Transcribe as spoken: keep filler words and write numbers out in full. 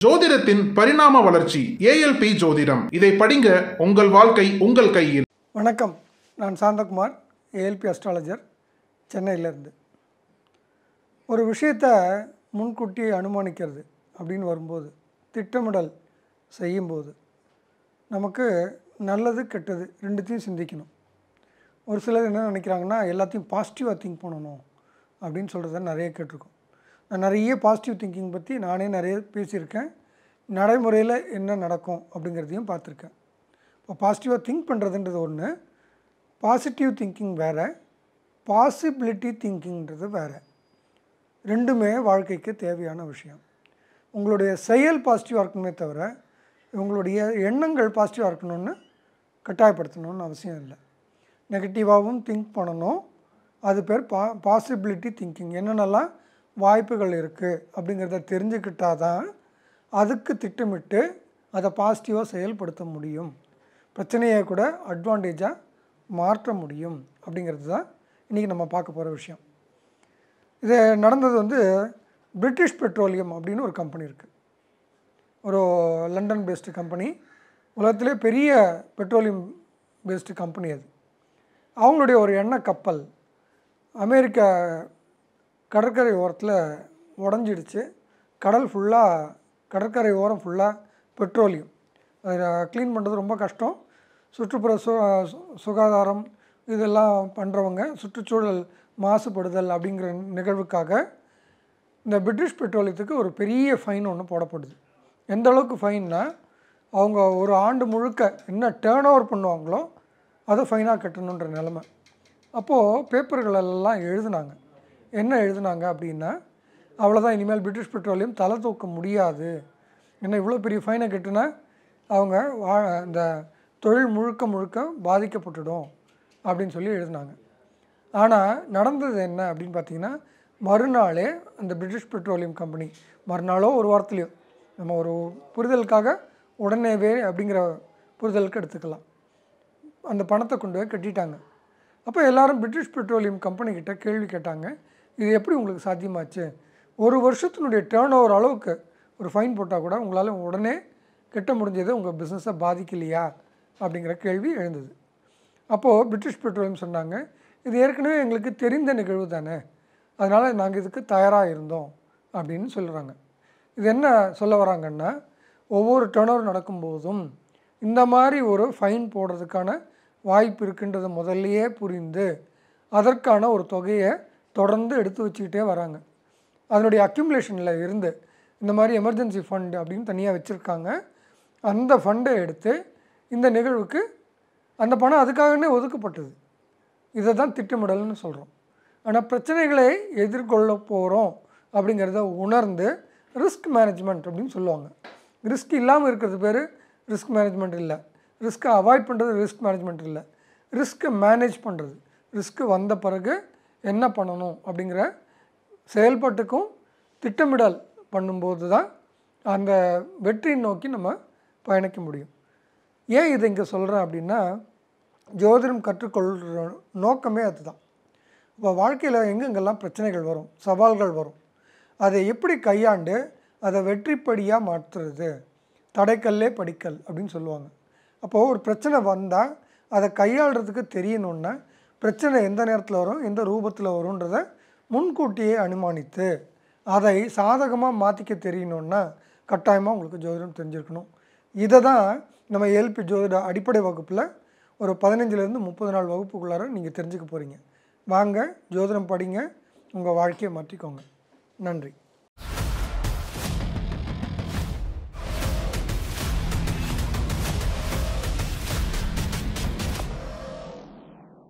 ஜோதிடத்தின் பரிணாம வளர்ச்சி ஏஎல்பி ஜோதிடம். இதை படிங்க, உங்கள் வாழ்க்கை உங்கள் கையில். வணக்கம், நான் சாந்தகுமார், ஏஎல்பி அஸ்ட்ராலஜர், சென்னையிலேருந்து. ஒரு விஷயத்தை முன்கூட்டி அனுமானிக்கிறது அப்படின்னு வரும்போது, திட்டமிடல் செய்யும்போது நமக்கு நல்லது கெட்டது ரெண்டுத்தையும் சிந்திக்கணும். ஒரு சிலர் என்ன நினைக்கிறாங்கன்னா, எல்லாத்தையும் பாசிட்டிவாக திங்க் பண்ணணும் அப்படின்னு சொல்கிறத நிறைய கேட்டிருக்கோம். நான் நிறைய பாசிட்டிவ் திங்கிங் பற்றி நானே நிறைய பேசியிருக்கேன். நடைமுறையில் என்ன நடக்கும் அப்படிங்கிறதையும் பார்த்துருக்கேன். இப்போ பாசிட்டிவாக திங்க் பண்ணுறதுன்றது ஒன்று, பாசிட்டிவ் திங்கிங் வேறு, பாசிபிலிட்டி திங்கிங்கிறது வேறு. ரெண்டுமே வாழ்க்கைக்கு தேவையான விஷயம். உங்களுடைய செயல் பாசிட்டிவாக இருக்கணுமே தவிர உங்களுடைய எண்ணங்கள் பாசிட்டிவாக இருக்கணும்னு கட்டாயப்படுத்தணும்னு அவசியம் இல்லை. நெகட்டிவாகவும் திங்க் பண்ணணும். அது பேர் பா பாசிபிலிட்டி திங்கிங். என்னென்னலாம் வாய்ப்புகள் இருக்குது அப்படிங்கிறத தெரிஞ்சுக்கிட்டால் தான் அதுக்கு திட்டமிட்டு அதை பாசிட்டிவாக செயல்படுத்த முடியும். பிரச்சனையை கூட அட்வான்டேஜாக மாற்ற முடியும் அப்படிங்கிறது தான் இன்றைக்கி நம்ம பார்க்க போகிற விஷயம். இது நடந்தது வந்து பிரிட்டிஷ் பெட்ரோலியம் அப்படின்னு ஒரு கம்பெனி இருக்குது. ஒரு லண்டன் பேஸ்டு கம்பெனி, உலகத்திலே பெரிய பெட்ரோலியம் பேஸ்டு கம்பெனி அது. அவங்களுடைய ஒரு எண்ணெய் கப்பல் அமெரிக்க கடற்கரை ஓரத்தில் உடஞ்சிடுச்சு. கடல் ஃபுல்லாக, கடற்கரை ஓரம் ஃபுல்லாக பெட்ரோலியம். அதை க்ளீன் பண்ணுறது ரொம்ப கஷ்டம். சுற்றுப்புற சு சுகாதாரம் இதெல்லாம் பண்ணுறவங்க, சுற்றுச்சூழல் மாசுபடுதல் அப்படிங்கிற நிகழ்வுக்காக இந்த பிரிட்டிஷ் பெட்ரோலியத்துக்கு ஒரு பெரிய ஃபைன் ஒன்று போடப்படுது. எந்த அளவுக்கு ஃபைன்னா, அவங்க ஒரு ஆண்டு முழுக்க என்ன டேர்ன் ஓவர் பண்ணுவாங்களோ அதை ஃபைனாக கட்டணுன்ற நிலமை. அப்போது பேப்பர்களெல்லாம் எழுதுனாங்க. என்ன எழுதுனாங்க அப்படின்னா, அவ்வளோதான், இனிமேல் பிரிட்டிஷ் பெட்ரோலியம் தலை தூக்க முடியாது, ஏன்னா இவ்வளோ பெரிய ஃபைனை கட்டுனா அவங்க வா இந்த தொழில் முழுக்க முழுக்க பாதிக்கப்பட்டுடும் அப்படின்னு சொல்லி எழுதினாங்க. ஆனால் நடந்தது என்ன அப்படின்னு பார்த்தீங்கன்னா, மறுநாளே அந்த பிரிட்டிஷ் பெட்ரோலியம் கம்பெனி, மறுநாளோ ஒரு வாரத்துலேயோ, நம்ம ஒரு புரிதலுக்காக உடனேவே அப்படிங்கிற புரிதலுக்கு எடுத்துக்கலாம், அந்த பணத்தை கொண்டு போய் கட்டிட்டாங்க. அப்போ எல்லோரும் பிரிட்டிஷ் பெட்ரோலியம் கம்பெனிக்கிட்ட கேள்வி கேட்டாங்க, இது எப்படி உங்களுக்கு சாத்தியமாச்சு? ஒரு வருஷத்தினுடைய டேர்ன் ஓவர் அளவுக்கு ஒரு ஃபைன் போட்டால் கூட உங்களால் உடனே கட்ட முடிஞ்சது, உங்கள் பிஸ்னஸை பாதிக்கலையா அப்படிங்கிற கேள்வி எழுந்தது. அப்போது பிரிட்டிஷ் பெட்ரோலியம் சொன்னாங்க, இது ஏற்கனவே எங்களுக்கு தெரிந்த நிகழ்வு தானே, அதனால் நாங்கள் இதுக்கு தயாராக இருந்தோம் அப்படின்னு சொல்கிறாங்க. இது என்ன சொல்ல வராங்கன்னா, ஒவ்வொரு டேர்ன் ஓவர் நடக்கும்போதும் இந்த மாதிரி ஒரு ஃபைன் போடுறதுக்கான வாய்ப்பு இருக்குன்றதை முதல்லையே புரிந்து அதற்கான ஒரு தொகையை தொடர்ந்து எடுத்து வச்சுக்கிட்டே வராங்க. அதனுடைய அக்யூமுலேஷனில் இருந்து இந்த மாதிரி எமர்ஜென்சி ஃபண்டு அப்படின்னு தனியாக வச்சுருக்காங்க. அந்த ஃபண்டை எடுத்து இந்த நிகழ்வுக்கு அந்த பணம் அதுக்காகவே ஒதுக்கப்பட்டது. இதை தான் திட்டமிடல்னு சொல்கிறோம். ஆனால் பிரச்சனைகளை எதிர்கொள்ள போகிறோம் அப்படிங்கிறத உணர்ந்து ரிஸ்க் மேனேஜ்மெண்ட் அப்படின்னு சொல்லுவாங்க. ரிஸ்க் இல்லாமல் இருக்கிறது பேர் ரிஸ்க் மேனேஜ்மெண்ட் இல்லை. ரிஸ்க்கை அவாய்ட் பண்ணுறது ரிஸ்க் மேனேஜ்மெண்ட் இல்லை. ரிஸ்க்கை மேனேஜ் பண்ணுறது, ரிஸ்க்கு வந்த பிறகு என்ன பண்ணணும் அப்படிங்கிற செயல்பாட்டுக்கும் திட்டமிடல் பண்ணும்போது தான் அந்த வெற்றியை நோக்கி நம்ம பயணிக்க முடியும். ஏன் இதை இங்கே சொல்கிறேன் அப்படின்னா, ஜோதிடம் கற்றுக்கொள்கிற நோக்கமே அதுதான். இப்போ வாழ்க்கையில் எங்கெங்கெல்லாம் பிரச்சனைகள் வரும், சவால்கள் வரும், அதை எப்படி கையாண்டு அதை வெற்றிப்படியாக மாற்றுறது, தடைக்கல்லே படிக்கல் அப்படின்னு சொல்லுவாங்க. அப்போது ஒரு பிரச்சனை வந்தால் அதை கையாளுறதுக்கு தெரியணுன்னா, பிரச்சனை எந்த நேரத்தில் வரும், எந்த ரூபத்தில் வரும்ன்றதை முன்கூட்டியே அனுமானித்து அதை சாதகமாக மாற்றிக்க தெரியணுன்னா கட்டாயமாக உங்களுக்கு ஜோதிடம் தெரிஞ்சிருக்கணும். இதை தான் நம்ம ஏஎல்பி ஜோதிட அடிப்படை வகுப்பில் ஒரு பதினஞ்சுலேருந்து முப்பது நாள் வகுப்புக்குள்ளார நீங்கள் தெரிஞ்சுக்க போகிறீங்க. வாங்க, ஜோதிடம் படிங்க, உங்கள் வாழ்க்கையை மாற்றிக்கோங்க. நன்றி.